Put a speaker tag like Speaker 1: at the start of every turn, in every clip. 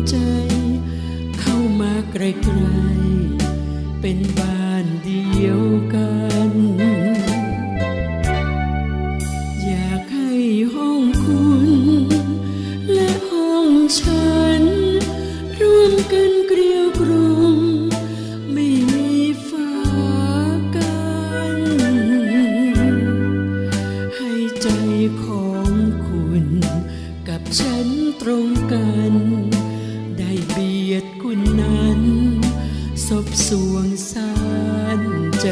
Speaker 1: ใจเข้ามาใกล้ๆเป็นบ้านเดียวกันอยากให้ห้องคุณและห้องฉันร่วมกันเกลียวกรุมไม่มีฝากันให้ใจของคุณกับฉันตรงกันได้เบียดคุณนั้นสบสวงสานใจ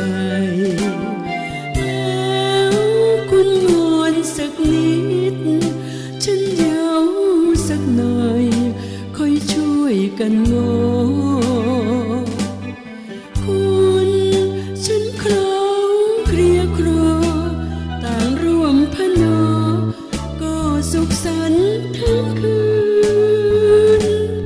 Speaker 1: แล้วคุณงอนสักนิดฉันเย้าสักหน่อยค่อยช่วยกันงอคุณฉันเคล้าเคลียครอต่างร่วมพนอก็สุขสันต์ทั้งคืน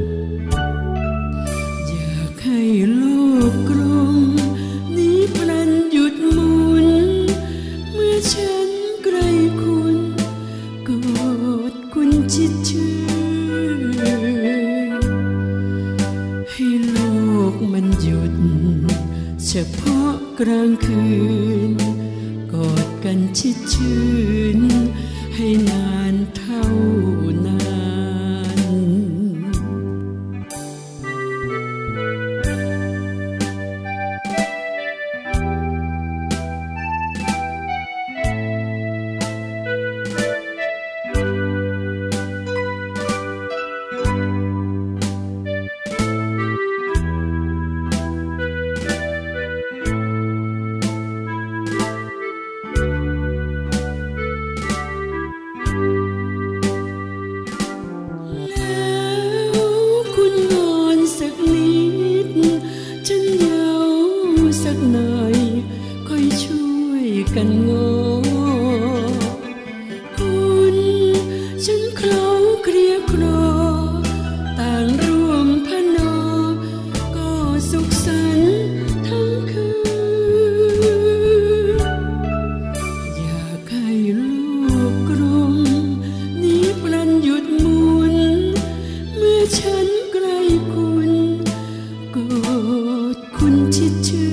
Speaker 1: อยากให้โลกกลมนี้พลันหยุดหมุนเมื่อฉันใกล้คุณกอดคุณชิดชื่นให้โลกมันหยุดเฉพาะกลางคืนกอดกันชิดชื่นให้นานเท่านานสักนิดฉันเย้าสักหน่อยค่อยช่วยกันงอคุณฉันเคล้าเคลียครอต่างร่วมพนอก็สุขสันต์ทั้งคืนอยากให้โลกกลมนี้พลันหยุดหมุนเมื่อฉันใกล้คุณกอดคุณชิดชื่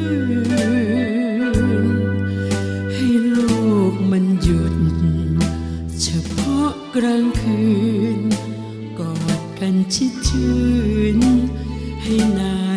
Speaker 1: นให้โลกมันหยุดเฉพาะกลางคืนกอดกันชิดชื่นให้นาน